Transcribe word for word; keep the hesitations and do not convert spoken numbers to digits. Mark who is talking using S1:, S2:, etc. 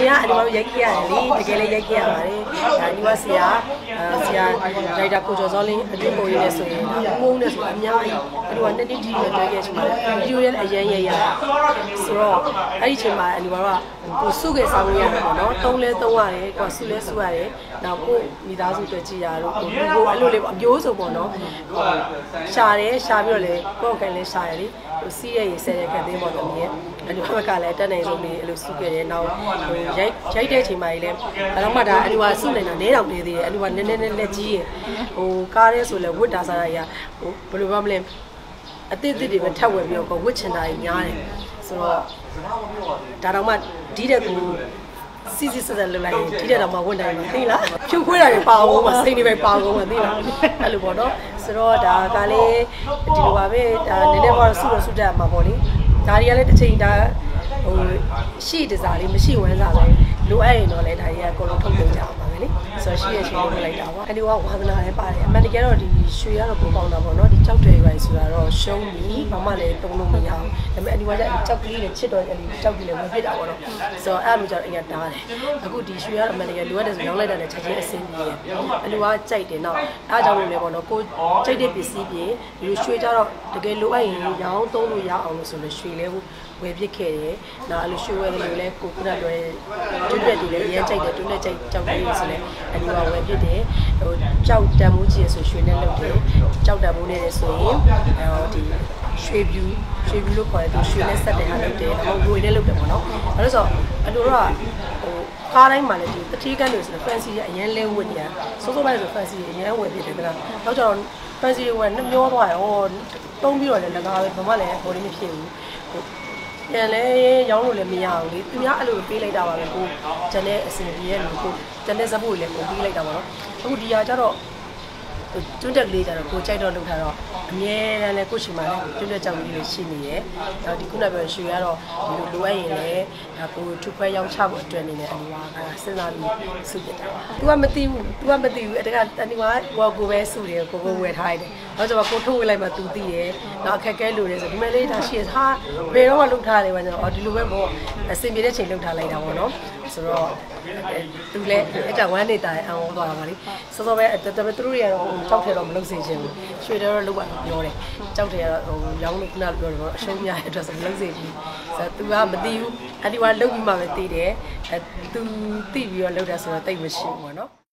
S1: ကအဲ့ဒီမှာရိုက်ခဲ့ရတယ်လေတကယ်လည်းရိုက်ခဲ့ရပါတယ်ဒါဒီကဆရာဆရာဒိုက်တာကိုကျော်စောလင်းအတူပုံရင်းနဲ့ဆိုရင်ငုံနဲ့ဆိုအများကြီးအဲ့ဒီကနှစ်နှစ်တီပဲတွေ့ခဲ့ချင်ပါတယ်ဗီဒီယိုရဲ့အရင်ရိုက်ရဆိုတော့အဲ့ဒီချိန်မှာအဲ့ဒီကတော့ကိုစုခဲ့ဆောင်ရရတယ်ပေါ့နော်သုံးလဲသုံးရတယ်ကိုစုလဲစုရတယ်နောက်ကိုမိသားစုတွေ့ကြည့်ရတော့ကိုကိုအဲ့လိုလေးပေါ့အမျိုးစုံပေါ့နော်ရှာတယ်ရှာပြီးတော့လေကိုယ်ကန်လဲရှာရလေဟိုစီးရရေးဆဲတဲ့ကတဲ့ပေါ့တော့မြင်အဲ့ဒီဘက်ကလည်းတက်နိုင်ဆုံးလေးအဲ့လိုစုခဲ့တယ်နောက်ဟိုရိုက်ရိုက်တဲ့ချိန်မှာလည်းဒါတော့မှဒါအဲ့ဒီကစုနေတာနဲတောင်နေသေးတယ်အဲ့ဒီကနည်းနည်းနဲ့လက်ကြီးရဟိုကားရဲဆိုလဲဝတ်တာစားရဟိုဘယ်လိုမှမလဲအသစ်အသစ်တွေပဲထပ်ဝင်ပြီးတော့ဝတ်ချင်တာကြီးများတယ်ဆိုတော့ဒါတော့မှဒီတဲ့ကူစီစီဆက်ဆက်လွတ်လိုက်ရင်ဒီတဲ့တော့မှဝတ်နိုင်မှာသိလားဖြုတ်ခွေးတာတွေပါအောင်ပါစိတ်တွေပဲပါအောင်ပါသိလားအဲ့လိုပေါ့နော်ဆိုတော့ဒါကလည်းဒီလိုပါပဲဒါနည်းနည်းပေါ့ဆုတော့ဆုတတ်မှာပေါ့လေဒါတွေကလည်းတစ်ချိန်ဒါဟိုရှိတစားလေးမရှိဝမ်းစားပဲလိုအပ်ရင်တော့လည်းဒါတွေကအကုန်လုံးထုတ်ပြန်ကြအောင်ပါပဲလေဆိုတော့ရှိရချင်းလုပ်လိုက်တာပေါ့အဲ့ဒီကဝါသနာလည်းပါတယ်အမှန်တကယ်တော့ဒီရွှေရတော့ပုံပေါင်းတာပေါ့နော်ဒီကြောက်တွေရိုက်ဆိုတာတော့ရှုံးပြီဘာမှလည်းတုံးလို့မရအောင်ဒါပေမဲ့အဲ့ဒီကကြောက်ကလေးနဲ့ချစ်တော့အဲ့ဒီကြောက်ကလေးဝင်ဖြစ်တာပေါ့နော်ဆိုတော့အဲ့လိုကြောင့်အရင်တားတယ်အခုဒီရွှေရတော့အမှန်တကယ်လိုအပ်တယ်ဆိုရောင်းလိုက်တာနဲ့ချက်ချင်းအဆင်ပြေတယ်အဲ့လိုကကြိုက်တယ်နော်အားကြောင့်လို့လည်းပေါ့နော်ကိုကြိုက်တဲ့ပစ္စည်းပြင်ဒီရွှေကြတော့တကယ်လိုအပ်ရင်ရောင်းသုံးလို့ရအောင်လို့ဆိုလို့ရွှေလဲဝယ်ပြစ်ခဲ့တယ်။နောက်အဲ့လိုရွှေဝယ်တယ်လို့လဲကိုကုနာလွယ်တွန်းတက်တွေလည်းရမ်းကြိုက်တယ်တွန်းတက်ကြိုက်ကြောက်တယ်ဆိုလဲအဲ့ဒီကဝယ်ပြစ်တယ်ဟိုကြောက်တန်မိုးကြီးဆိုရွှေနဲ့လုပ်တယ်ကြောက်တန်မိုးနဲ့ဆိုရင်ဟိုဒီရွှေပြူရွှေပြူလို့ခေါ်တယ်သူရွှေနဲ့ဆက်တယ်ဟာလုပ်တယ်နောက်ငွေနဲ့လုပ်တယ်ပေါ့နော်။အဲ့လို့ဆိုအတူတော့ဟိုကားတိုင်းမှာလည်းဒီတတိကန်းလို့ဆိုတော့ fancy ရအရင်လဲဝတ်ညာစိုးစိုးပိုင်းဆို fancy အရင်ဝယ်ပြစ်တယ်ကနောက်ကျတော့ fancy ဝယ်နှမျောသွားရောတုံးပြီးတော့လည်းငကားပဲဘာမှလည်းဘော်လေးမဖြစ်ဘူးပြန်လဲရောင်းလို့လည်းမရဘူးလေသူများအဲ့လိုပေးလိုက်တာပါပဲကိုကျန်တဲ့အစင်ကြီးရဲ့လူကိုကျန်တဲ့ဇက်ဖို့လည်းကိုပေးလိုက်တာပါတော့အခုဒီဟာကျတော့တွန်းတက်ကလေးကျတော့ကိုကြိုက်တော့လုပ်ထားတော့အမြဲတမ်းလည်းကိုရှိမှလည်းတွန်းတက်ကြောင်ကြီးလေးရှိနေရဲ့နောက်ဒီခုနကပြောရွှေကတော့ဒီလိုလိုအပ်ရင်လည်းဒါကိုထူခွဲရောင်းချဖို့အတွက်နေနဲ့အနီဝါကစဉ်းစားပြီးစုပြတာ။ तू ကမသိဘူး तू ကမသိဘူးအဲ့ဒါကအနီဝါကိုကိုပဲစုတယ်ကိုကိုဝယ်ထားရတယ်။နောက်ကျတော့ကိုထုတ်ဝေးလိုက်မှ तू သိရဲ့။နောက်အခက်ခဲလို့လေဆိုဒီမဲ့လေးဒါရှိဟာဘယ်တော့မှလုပ်ထားတယ်ပါကျွန်တော်ဒီလိုပဲပေါ့အစင်ပြေတဲ့ချိန်လုပ်ထားလိုက်တာပေါ့နော်။ဆိုတော့သူလည်းအဲ့ကဝမ်းနေတာအောင်သွားတာပါလေစောစောပဲတော်တော်သူတို့တွေကတော့ကြောက်တယ်တော့မလုပ်စေချင်ဘူးရွှေတော့လောက်ပါပြောတယ်ကြောက်တယ်ကတော့ဟိုရောင်းလို့ခုနပြောတယ်ပေါ့အရှုံးများတဲ့အတွက်ဆိုမလုပ်စေဘူးဆိုတော့ तू ကမသိဘူးအဲ့ဒီကလုပ်ပြီးမှပဲသိတယ်အဲ तू သိပြီးတော့လုပ်တာဆိုတော့တိတ်မရှိဘူးပေါ့နော်